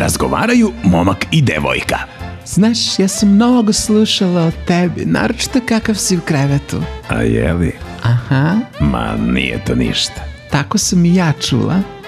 Razgovaraju momak i devojka. Znaš, ja sam mnogo slušala o tebi, naročito kakav si u krevetu. A je li? Aha. Ma nije to ništa. Tako sam i ja čula.